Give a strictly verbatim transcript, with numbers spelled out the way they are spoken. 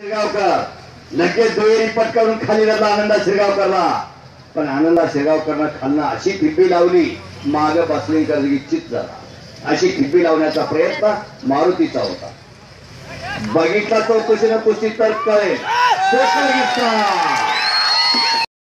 शिरगावकर लगेच दुहेरी पटकावून खाली रडला आनंदा शिरगावकरला, पण आनंदा शिरगावकरनं खालना अशी ठिप्पी लावली माग बसलिंगकर चित झाला। अशी ठिप्पी लावण्याचा प्रयत्न मारुतीचा होता। बघितला तो कुस्तीनं कुस्ती तर कळेल।